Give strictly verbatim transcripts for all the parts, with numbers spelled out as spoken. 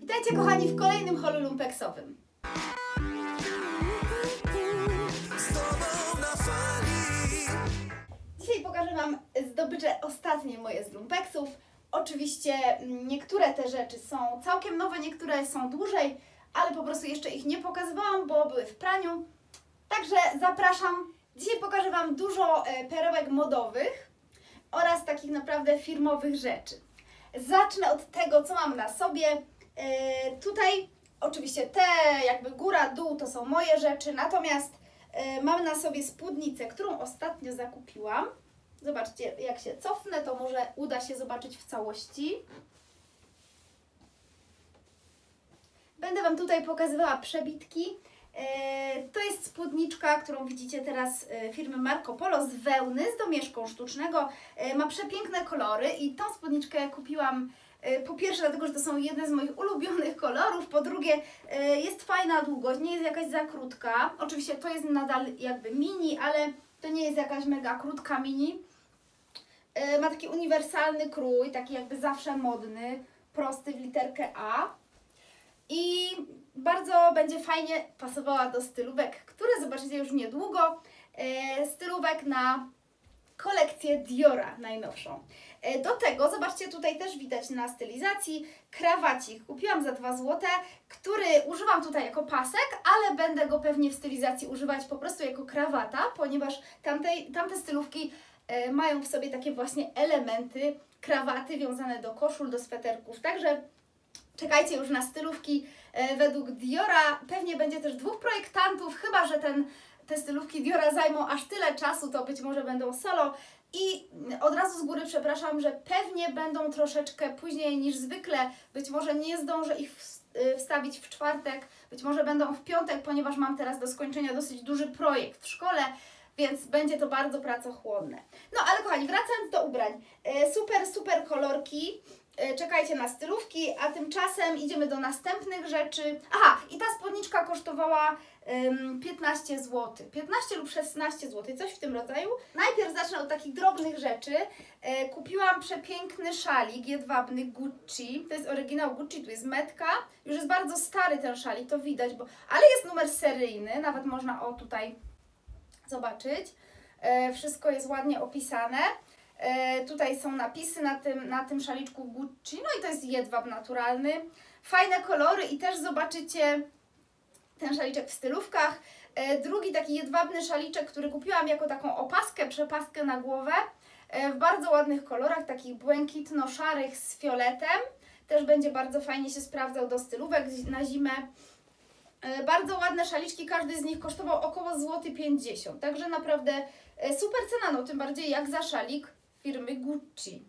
Witajcie kochani w kolejnym holu lumpeksowym. Dzisiaj pokażę Wam zdobycze ostatnie moje z lumpeksów. Oczywiście niektóre te rzeczy są całkiem nowe, niektóre są dłużej, ale po prostu jeszcze ich nie pokazywałam, bo były w praniu. Także zapraszam. Dzisiaj pokażę Wam dużo perełek modowych oraz takich naprawdę firmowych rzeczy. Zacznę od tego, co mam na sobie. Yy, tutaj oczywiście te jakby góra, dół to są moje rzeczy, natomiast yy, mam na sobie spódnicę, którą ostatnio zakupiłam. Zobaczcie, jak się cofnę, to może uda się zobaczyć w całości. Będę Wam tutaj pokazywała przebitki. Yy, to jest spódniczka, którą widzicie teraz yy, firmy Marco Polo z wełny, z domieszką sztucznego. Yy, ma przepiękne kolory i tą spódniczkę kupiłam yy, po pierwsze dlatego, że to są jedne z moich ulubionych kolorów, po drugie yy, jest fajna długość, nie jest jakaś za krótka. Oczywiście to jest nadal jakby mini, ale to nie jest jakaś mega krótka mini. Yy, ma taki uniwersalny krój, taki jakby zawsze modny, prosty w literkę A. I bardzo będzie fajnie pasowała do stylówek, które zobaczycie już niedługo. E, stylówek na kolekcję Diora najnowszą. E, do tego, zobaczcie, tutaj też widać na stylizacji krawacik. Kupiłam za dwa złote, który używam tutaj jako pasek, ale będę go pewnie w stylizacji używać po prostu jako krawata, ponieważ tamtej, tamte stylówki e, mają w sobie takie właśnie elementy krawaty wiązane do koszul, do sweterków. Także czekajcie już na stylówki e, według Diora. Pewnie będzie też dwóch projektantów, chyba że ten, te stylówki Diora zajmą aż tyle czasu, to być może będą solo. I od razu z góry przepraszam, że pewnie będą troszeczkę później niż zwykle. Być może nie zdążę ich wstawić w czwartek, być może będą w piątek, ponieważ mam teraz do skończenia dosyć duży projekt w szkole, więc będzie to bardzo pracochłonne. No ale kochani, wracając do ubrań. E, super, super kolorki. Czekajcie na stylówki, a tymczasem idziemy do następnych rzeczy. Aha, i ta spódniczka kosztowała um, piętnaście złotych. piętnaście lub szesnaście złotych, coś w tym rodzaju. Najpierw zacznę od takich drobnych rzeczy. E, kupiłam przepiękny szalik jedwabny Gucci. To jest oryginał Gucci, tu jest metka. Już jest bardzo stary ten szalik, to widać, bo... ale jest numer seryjny, nawet można o tutaj zobaczyć. E, wszystko jest ładnie opisane. E, tutaj są napisy na tym, na tym szaliczku Gucci, no i to jest jedwab naturalny. Fajne kolory i też zobaczycie ten szaliczek w stylówkach. E, drugi taki jedwabny szaliczek, który kupiłam jako taką opaskę, przepaskę na głowę, e, w bardzo ładnych kolorach, takich błękitno-szarych z fioletem. Też będzie bardzo fajnie się sprawdzał do stylówek na zimę. E, bardzo ładne szaliczki, każdy z nich kosztował około złoty pięćdziesiąt, także naprawdę e, super cena, no tym bardziej jak za szalik firmy Gucci.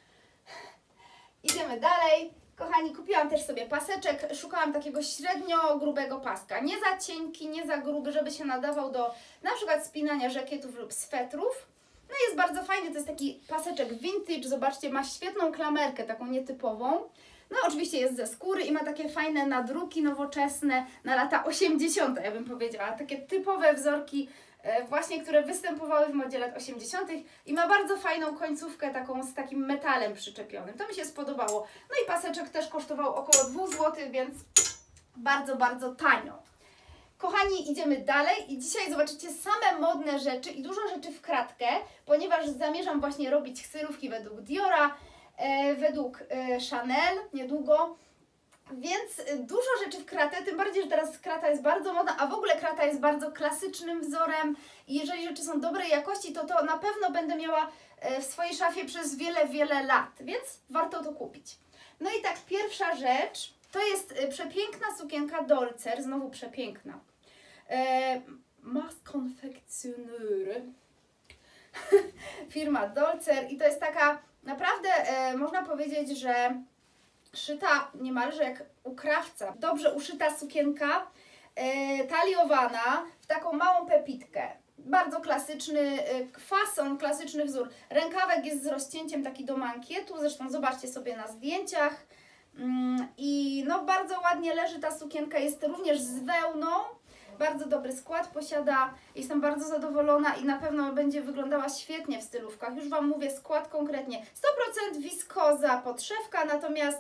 Idziemy dalej. Kochani, kupiłam też sobie paseczek. Szukałam takiego średnio grubego paska. Nie za cienki, nie za gruby, żeby się nadawał do na przykład spinania żakietów lub swetrów. No jest bardzo fajny, to jest taki paseczek vintage. Zobaczcie, ma świetną klamerkę, taką nietypową. No oczywiście jest ze skóry i ma takie fajne nadruki nowoczesne na lata osiemdziesiąte, ja bym powiedziała. Takie typowe wzorki właśnie, które występowały w modzie lat osiemdziesiątych i ma bardzo fajną końcówkę taką z takim metalem przyczepionym. To mi się spodobało. No i paseczek też kosztował około dwóch złotych, więc bardzo, bardzo tanio. Kochani, idziemy dalej i dzisiaj zobaczycie same modne rzeczy i dużo rzeczy w kratkę, ponieważ zamierzam właśnie robić stylówki według Diora, e, według e, Chanel niedługo. Więc dużo rzeczy w kratę, tym bardziej, że teraz krata jest bardzo modna, a w ogóle krata jest bardzo klasycznym wzorem i jeżeli rzeczy są dobrej jakości, to to na pewno będę miała w swojej szafie przez wiele, wiele lat, więc warto to kupić. No i tak, pierwsza rzecz, to jest przepiękna sukienka Dolce, znowu przepiękna. E, Mas Confectioneure. Firma Dolce i to jest taka, naprawdę e, można powiedzieć, że szyta niemalże jak u krawca. Dobrze uszyta sukienka, e, taliowana w taką małą pepitkę. Bardzo klasyczny e, fason, klasyczny wzór. Rękawek jest z rozcięciem taki do mankietu, zresztą zobaczcie sobie na zdjęciach. Mm, I no bardzo ładnie leży ta sukienka, jest również z wełną. Bardzo dobry skład posiada, jestem bardzo zadowolona i na pewno będzie wyglądała świetnie w stylówkach. Już Wam mówię skład konkretnie. sto procent wiskoza, podszewka, natomiast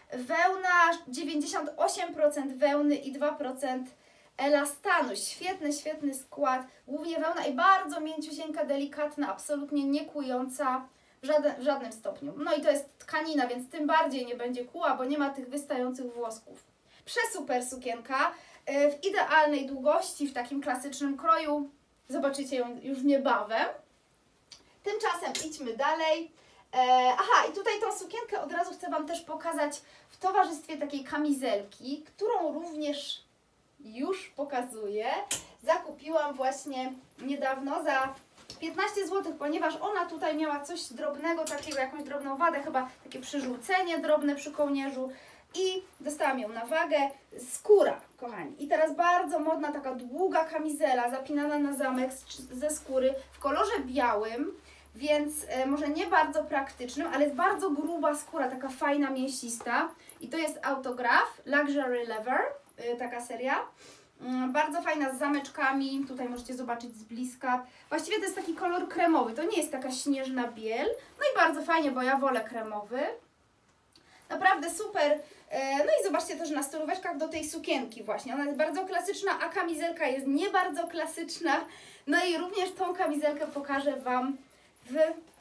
wełna, dziewięćdziesiąt osiem procent wełny i dwa procent elastanu. Świetny, świetny skład, głównie wełna i bardzo mięciusieńka, delikatna, absolutnie nie kłująca w, żaden, w żadnym stopniu. No i to jest tkanina, więc tym bardziej nie będzie kłuła, bo nie ma tych wystających włosków. Przesuper sukienka, w idealnej długości, w takim klasycznym kroju. Zobaczycie ją już niebawem. Tymczasem idźmy dalej. E, aha, i tutaj tą sukienkę od razu chcę Wam też pokazać w towarzystwie takiej kamizelki, którą również już pokazuję. Zakupiłam właśnie niedawno za piętnaście złotych, ponieważ ona tutaj miała coś drobnego, takiego, jakąś drobną wadę, chyba takie przyrzucenie drobne przy kołnierzu. I dostałam ją na wagę. Skóra, kochani. I teraz bardzo modna taka długa kamizela zapinana na zamek ze skóry w kolorze białym, więc e, może nie bardzo praktycznym, ale jest bardzo gruba skóra, taka fajna, mięsista. I to jest Autograph Luxury Leather, e, taka seria. Mm, bardzo fajna, z zameczkami. Tutaj możecie zobaczyć z bliska. Właściwie to jest taki kolor kremowy, to nie jest taka śnieżna biel. No i bardzo fajnie, bo ja wolę kremowy. Naprawdę super. No i zobaczcie też na stylóweczkach do tej sukienki właśnie. Ona jest bardzo klasyczna, a kamizelka jest nie bardzo klasyczna. No i również tą kamizelkę pokażę Wam w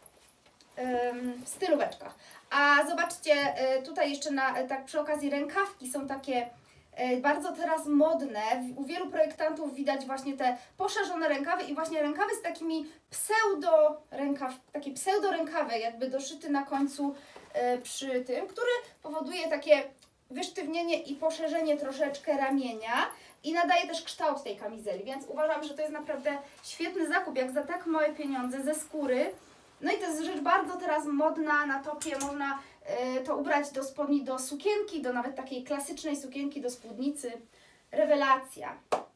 um, stylóweczkach. A zobaczcie, tutaj jeszcze na, tak przy okazji rękawki są takie bardzo teraz modne. U wielu projektantów widać właśnie te poszerzone rękawy i właśnie rękawy z takimi pseudo rękaw, takie pseudo rękawy jakby doszyty na końcu e, przy tym, który powoduje takie wysztywnienie i poszerzenie troszeczkę ramienia i nadaje też kształt tej kamizeli, więc uważam, że to jest naprawdę świetny zakup, jak za tak małe pieniądze ze skóry. No i to jest rzecz bardzo teraz modna, na topie, można y, to ubrać do spodni, do sukienki, do nawet takiej klasycznej sukienki, do spódnicy. Rewelacja.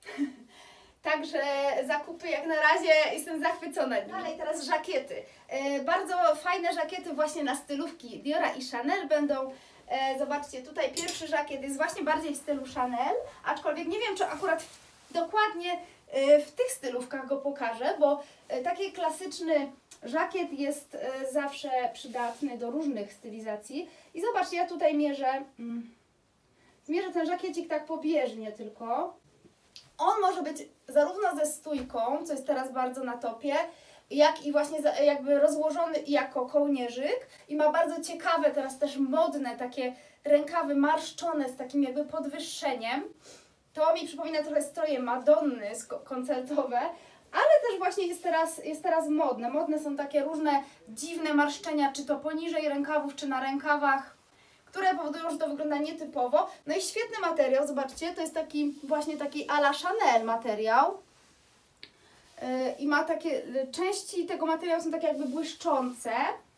Także zakupy jak na razie, jestem zachwycona. Dalej teraz żakiety. Y, bardzo fajne żakiety właśnie na stylówki Diora i Chanel będą. Y, zobaczcie, tutaj pierwszy żakiet jest właśnie bardziej w stylu Chanel, aczkolwiek nie wiem, czy akurat dokładnie y, w tych stylówkach go pokażę, bo y, taki klasyczny żakiet jest y, zawsze przydatny do różnych stylizacji. I zobaczcie, ja tutaj mierzę, mm, zmierzę ten żakiecik tak pobieżnie tylko. On może być zarówno ze stójką, co jest teraz bardzo na topie, jak i właśnie za, jakby rozłożony jako kołnierzyk. I ma bardzo ciekawe, teraz też modne takie rękawy marszczone z takim jakby podwyższeniem. To mi przypomina trochę stroje Madonny koncertowe. Ale też właśnie jest teraz, jest teraz modne. Modne są takie różne dziwne marszczenia, czy to poniżej rękawów, czy na rękawach, które powodują, że to wygląda nietypowo. No i świetny materiał, zobaczcie, to jest taki właśnie taki à la Chanel materiał. Yy, I ma takie, części tego materiału są takie jakby błyszczące.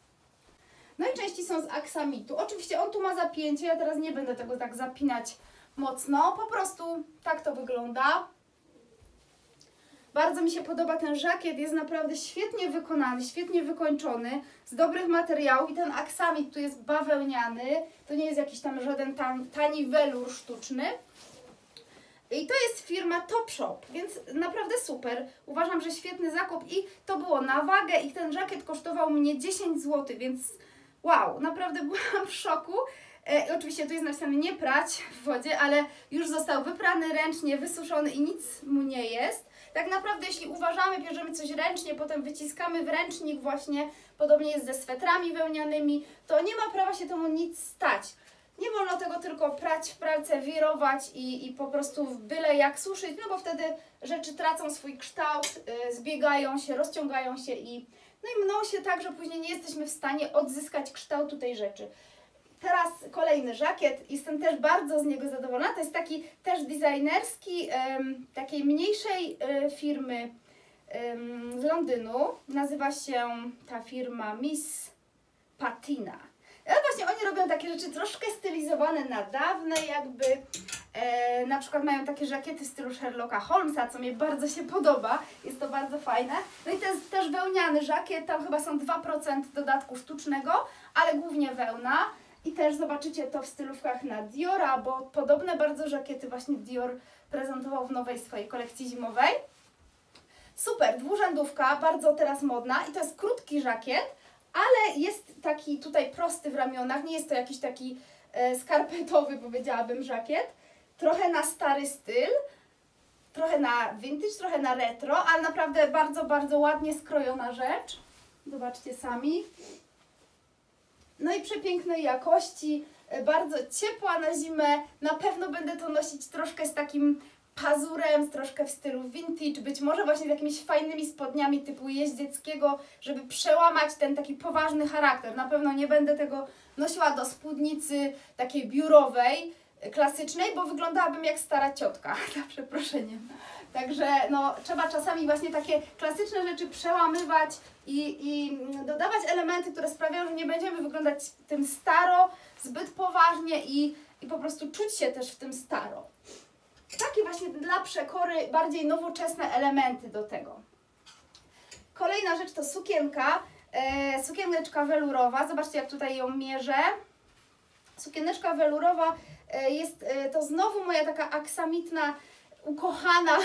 No i części są z aksamitu. Oczywiście on tu ma zapięcie, ja teraz nie będę tego tak zapinać mocno. Po prostu tak to wygląda. Bardzo mi się podoba ten żakiet, jest naprawdę świetnie wykonany, świetnie wykończony, z dobrych materiałów i ten aksamit tu jest bawełniany, to nie jest jakiś tam żaden tani, tani welur sztuczny. I to jest firma Topshop, więc naprawdę super. Uważam, że świetny zakup i to było na wagę i ten żakiet kosztował mnie dziesięć złotych, więc wow, naprawdę byłam w szoku. E, oczywiście tu jest napisane nie prać w wodzie, ale już został wyprany ręcznie, wysuszony i nic mu nie jest. Tak naprawdę jeśli uważamy, bierzemy coś ręcznie, potem wyciskamy w ręcznik właśnie, podobnie jest ze swetrami wełnianymi, to nie ma prawa się temu nic stać. Nie wolno tego tylko prać w pralce, wirować i, i po prostu byle jak suszyć, no bo wtedy rzeczy tracą swój kształt, yy, zbiegają się, rozciągają się i, no i mną się tak, że później nie jesteśmy w stanie odzyskać kształtu tej rzeczy. Teraz kolejny żakiet, jestem też bardzo z niego zadowolona, to jest taki też designerski, um, takiej mniejszej um, firmy um, z Londynu, nazywa się ta firma Miss Patina. Ale właśnie oni robią takie rzeczy troszkę stylizowane na dawne jakby, e, na przykład mają takie żakiety w stylu Sherlocka Holmesa, co mi bardzo się podoba, jest to bardzo fajne. No i to jest też wełniany żakiet, tam chyba są dwa procent dodatku sztucznego, ale głównie wełna. I też zobaczycie to w stylówkach na Diora, bo podobne bardzo żakiety właśnie Dior prezentował w nowej swojej kolekcji zimowej. Super, dwurzędówka, bardzo teraz modna i to jest krótki żakiet, ale jest taki tutaj prosty w ramionach, nie jest to jakiś taki e, skarpetowy, powiedziałabym, żakiet. Trochę na stary styl, trochę na vintage, trochę na retro, ale naprawdę bardzo, bardzo ładnie skrojona rzecz. Zobaczcie sami. No i przepięknej jakości, bardzo ciepła na zimę. Na pewno będę to nosić troszkę z takim pazurem, troszkę w stylu vintage, być może właśnie z jakimiś fajnymi spodniami typu jeździeckiego, żeby przełamać ten taki poważny charakter. Na pewno nie będę tego nosiła do spódnicy takiej biurowej, klasycznej, bo wyglądałabym jak stara ciotka, za przeproszeniem. Także no, trzeba czasami właśnie takie klasyczne rzeczy przełamywać i, i dodawać elementy, które sprawiają, że nie będziemy wyglądać tym staro, zbyt poważnie i, i po prostu czuć się też w tym staro. Takie właśnie dla przekory bardziej nowoczesne elementy do tego. Kolejna rzecz to sukienka, e, sukieneczka welurowa. Zobaczcie, jak tutaj ją mierzę. Sukieneczka welurowa e, jest e, to znowu moja taka aksamitna, ukochana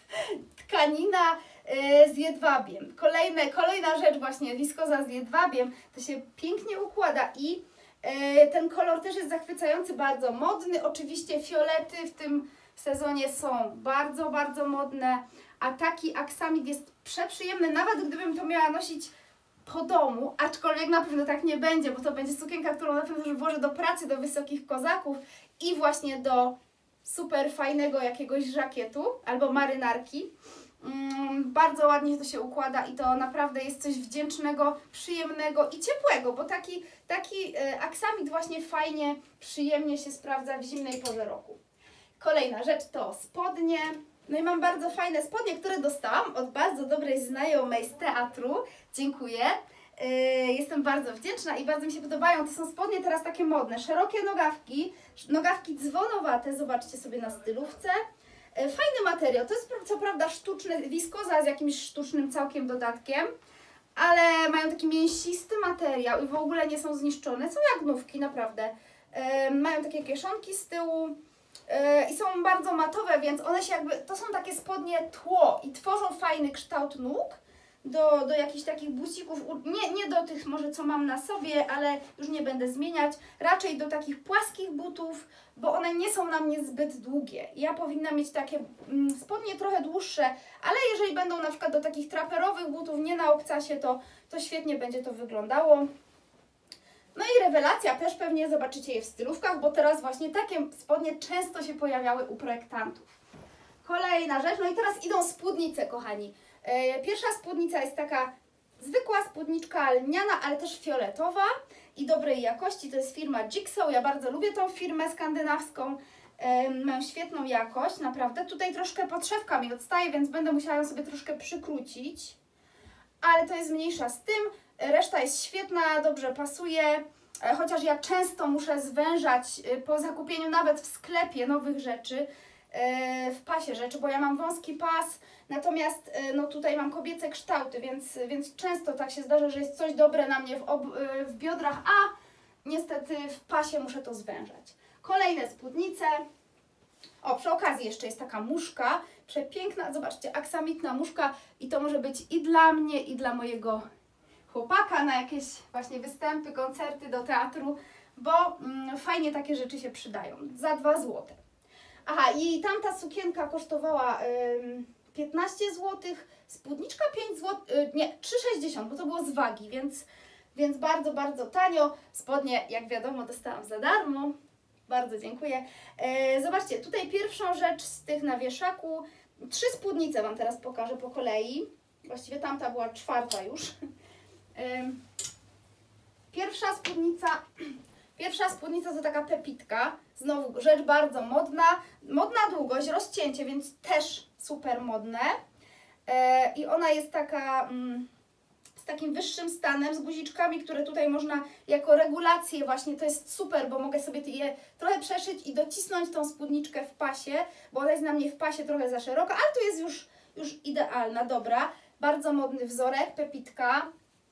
tkanina e, z jedwabiem. Kolejne, kolejna rzecz właśnie, wiskoza z jedwabiem, to się pięknie układa i e, ten kolor też jest zachwycający, bardzo modny. Oczywiście fiolety w tym sezonie są bardzo, bardzo modne, a taki aksamit jest przeprzyjemny, nawet gdybym to miała nosić po domu, aczkolwiek na pewno tak nie będzie, bo to będzie sukienka, którą na pewno też włożę do pracy, do wysokich kozaków i właśnie do super fajnego jakiegoś żakietu albo marynarki. Mm, bardzo ładnie to się układa i to naprawdę jest coś wdzięcznego, przyjemnego i ciepłego, bo taki, taki y, aksamit właśnie fajnie, przyjemnie się sprawdza w zimnej porze roku. Kolejna rzecz to spodnie. No i mam bardzo fajne spodnie, które dostałam od bardzo dobrej znajomej z teatru. Dziękuję. Yy, jestem bardzo wdzięczna i bardzo mi się podobają. To są spodnie teraz takie modne. Szerokie nogawki, nogawki dzwonowate, zobaczcie sobie na stylówce. Yy, fajny materiał. To jest co prawda sztuczny, wiskoza z jakimś sztucznym całkiem dodatkiem, ale mają taki mięsisty materiał i w ogóle nie są zniszczone. Są jak nówki, naprawdę. Yy, mają takie kieszonki z tyłu. Yy, i są bardzo matowe, więc one się jakby, to są takie spodnie tło i tworzą fajny kształt nóg do, do jakichś takich bucików, nie, nie do tych może co mam na sobie, ale już nie będę zmieniać, raczej do takich płaskich butów, bo one nie są na mnie zbyt długie. Ja powinnam mieć takie mm, spodnie trochę dłuższe, ale jeżeli będą na przykład do takich traperowych butów, nie na obcasie, to, to świetnie będzie to wyglądało. No i rewelacja, też pewnie zobaczycie je w stylówkach, bo teraz właśnie takie spodnie często się pojawiały u projektantów. Kolejna rzecz, no i teraz idą spódnice, kochani. Yy, pierwsza spódnica jest taka zwykła spódniczka lniana, ale też fioletowa i dobrej jakości. To jest firma Jigsaw, ja bardzo lubię tą firmę skandynawską. Yy, mają świetną jakość, naprawdę. Tutaj troszkę podszewka mi odstaje, więc będę musiała ją sobie troszkę przykrócić. Ale to jest mniejsza z tym. Reszta jest świetna, dobrze pasuje, chociaż ja często muszę zwężać po zakupieniu nawet w sklepie nowych rzeczy, w pasie rzeczy, bo ja mam wąski pas, natomiast no tutaj mam kobiece kształty, więc, więc często tak się zdarza, że jest coś dobre na mnie w, ob, w biodrach, a niestety w pasie muszę to zwężać. Kolejne spódnice. O, przy okazji jeszcze jest taka muszka, przepiękna, zobaczcie, aksamitna muszka i to może być i dla mnie, i dla mojego chłopaka na jakieś właśnie występy, koncerty do teatru, bo mm, fajnie takie rzeczy się przydają. Za dwa złote. Aha, i tamta sukienka kosztowała ym, piętnaście złotych, spódniczka pięć złotych, yy, nie, trzy sześćdziesiąt, bo to było z wagi, więc, więc bardzo, bardzo tanio. Spodnie, jak wiadomo, dostałam za darmo. Bardzo dziękuję. Yy, zobaczcie, tutaj pierwszą rzecz z tych na wieszaku. Trzy spódnice Wam teraz pokażę po kolei. Właściwie tamta była czwarta już. Pierwsza spódnica, pierwsza spódnica to taka pepitka, znowu rzecz bardzo modna, modna długość, rozcięcie, więc też super modne i ona jest taka z takim wyższym stanem, z guziczkami, które tutaj można jako regulację właśnie, to jest super, bo mogę sobie je trochę przeszyć i docisnąć tą spódniczkę w pasie, bo ona jest na mnie w pasie trochę za szeroka, ale tu jest już, już idealna, dobra, bardzo modny wzorek, pepitka.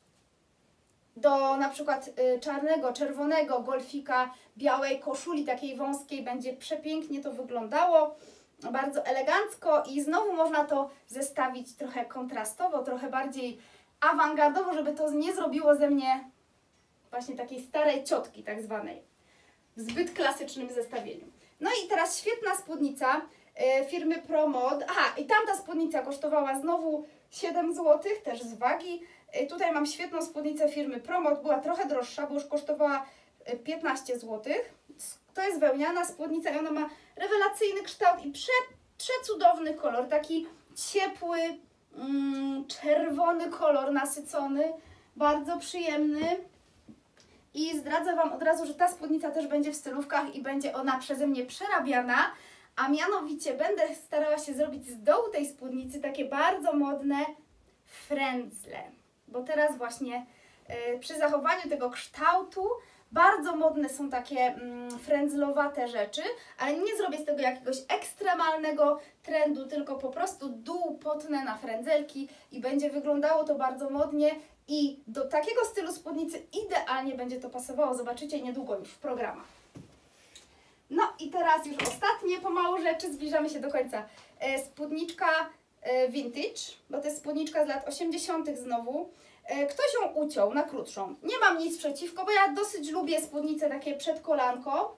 Do na przykład y, czarnego, czerwonego golfika, białej koszuli takiej wąskiej będzie przepięknie to wyglądało, bardzo elegancko i znowu można to zestawić trochę kontrastowo, trochę bardziej awangardowo, żeby to nie zrobiło ze mnie właśnie takiej starej ciotki tak zwanej. w zbyt klasycznym zestawieniu. No i teraz świetna spódnica e, firmy ProMod. Aha, i tamta spódnica kosztowała znowu siedem złotych, też z wagi. E, tutaj mam świetną spódnicę firmy ProMod, była trochę droższa, bo już kosztowała piętnaście złotych. To jest wełniana spódnica i ona ma rewelacyjny kształt i prze, przecudowny kolor, taki ciepły, mm, czerwony kolor nasycony, bardzo przyjemny. I zdradzę Wam od razu, że ta spódnica też będzie w stylówkach i będzie ona przeze mnie przerabiana, a mianowicie będę starała się zrobić z dołu tej spódnicy takie bardzo modne frędzle, bo teraz właśnie yy, przy zachowaniu tego kształtu bardzo modne są takie mm, frędzlowate rzeczy, ale nie zrobię z tego jakiegoś ekstremalnego trendu, tylko po prostu dół potnę na frędzelki i będzie wyglądało to bardzo modnie i do takiego stylu spódnicy idealnie będzie to pasowało. Zobaczycie niedługo już w programach. No i teraz już ostatnie pomału rzeczy, zbliżamy się do końca. E, spódniczka e, vintage, bo to jest spódniczka z lat osiemdziesiątych znowu. Ktoś ją uciął na krótszą. Nie mam nic przeciwko, bo ja dosyć lubię spódnice takie przed kolanko.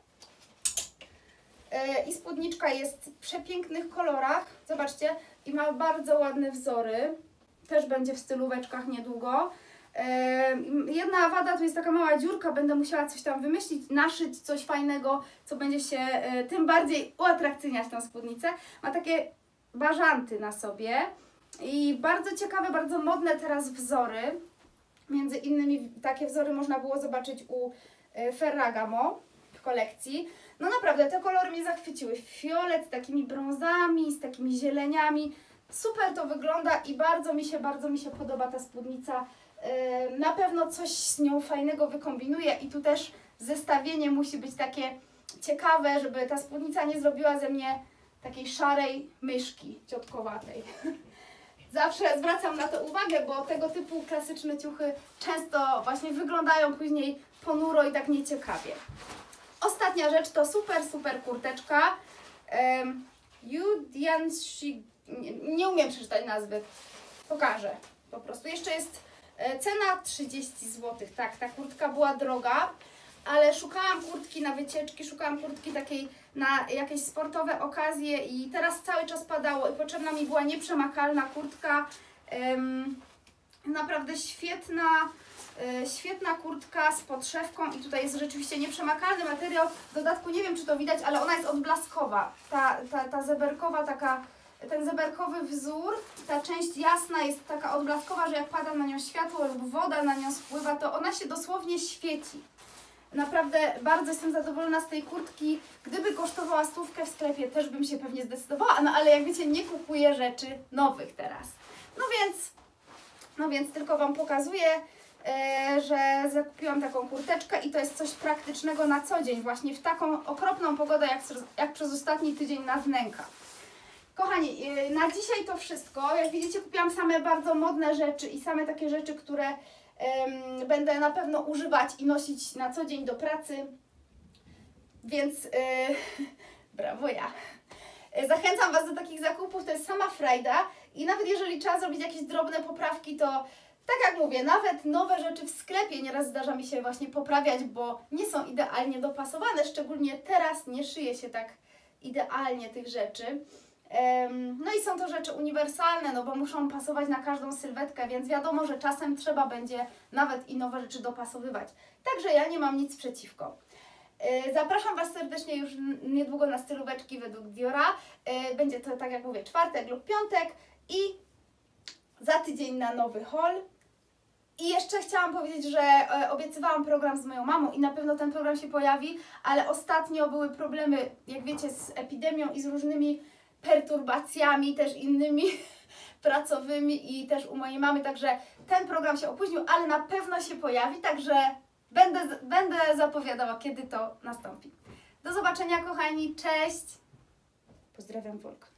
I spódniczka jest w przepięknych kolorach. Zobaczcie, i ma bardzo ładne wzory. Też będzie w stylóweczkach niedługo. Jedna wada, tu jest taka mała dziurka, będę musiała coś tam wymyślić, naszyć coś fajnego, co będzie się tym bardziej uatrakcyjniać tą spódnicę. Ma takie bażanty na sobie. I bardzo ciekawe, bardzo modne teraz wzory. Między innymi takie wzory można było zobaczyć u Ferragamo w kolekcji. No naprawdę, te kolory mnie zachwyciły. Fiolet z takimi brązami, z takimi zieleniami. Super to wygląda i bardzo mi się, bardzo mi się podoba ta spódnica. Na pewno coś z nią fajnego wykombinuję i tu też zestawienie musi być takie ciekawe, żeby ta spódnica nie zrobiła ze mnie takiej szarej myszki ciotkowatej. Zawsze zwracam na to uwagę, bo tego typu klasyczne ciuchy często właśnie wyglądają później ponuro i tak nieciekawie. Ostatnia rzecz to super, super kurteczka. Um, Yudianshi... Nie, nie umiem przeczytać nazwy. Pokażę po prostu. Jeszcze jest e, cena trzydzieści złotych. Tak, ta kurtka była droga, ale szukałam kurtki na wycieczki, szukałam kurtki takiej na jakieś sportowe okazje i teraz cały czas padało i potrzebna mi była nieprzemakalna kurtka. Um, naprawdę świetna, e, świetna kurtka z podszewką i tutaj jest rzeczywiście nieprzemakalny materiał. W dodatku nie wiem, czy to widać, ale ona jest odblaskowa. Ta, ta, ta zeberkowa taka, ten zeberkowy wzór, ta część jasna jest taka odblaskowa, że jak pada na nią światło lub woda na nią spływa, to ona się dosłownie świeci. Naprawdę bardzo jestem zadowolona z tej kurtki. Gdyby kosztowała stówkę w sklepie, też bym się pewnie zdecydowała, no ale jak wiecie, nie kupuję rzeczy nowych teraz. No więc, no więc tylko Wam pokazuję, e, że zakupiłam taką kurteczkę i to jest coś praktycznego na co dzień, właśnie w taką okropną pogodę, jak, jak przez ostatni tydzień nas nęka. Kochani, e, na dzisiaj to wszystko. Jak widzicie, kupiłam same bardzo modne rzeczy i same takie rzeczy, które Um, będę na pewno używać i nosić na co dzień do pracy, więc yy, brawo ja. Zachęcam Was do takich zakupów, to jest sama frajda i nawet jeżeli trzeba zrobić jakieś drobne poprawki, to tak jak mówię, nawet nowe rzeczy w sklepie nieraz zdarza mi się właśnie poprawiać, bo nie są idealnie dopasowane, szczególnie teraz nie szyje się tak idealnie tych rzeczy. No i są to rzeczy uniwersalne, no bo muszą pasować na każdą sylwetkę, więc wiadomo, że czasem trzeba będzie nawet i nowe rzeczy dopasowywać. Także ja nie mam nic przeciwko. Zapraszam Was serdecznie już niedługo na stylóweczki według Diora. Będzie to, tak jak mówię, czwartek lub piątek i za tydzień na nowy haul. I jeszcze chciałam powiedzieć, że obiecywałam program z moją mamą i na pewno ten program się pojawi, ale ostatnio były problemy, jak wiecie, z epidemią i z różnymi perturbacjami też innymi pracowymi i też u mojej mamy, także ten program się opóźnił, ale na pewno się pojawi, także będę, będę zapowiadała, kiedy to nastąpi. Do zobaczenia, kochani, cześć! Pozdrawiam, Wolka.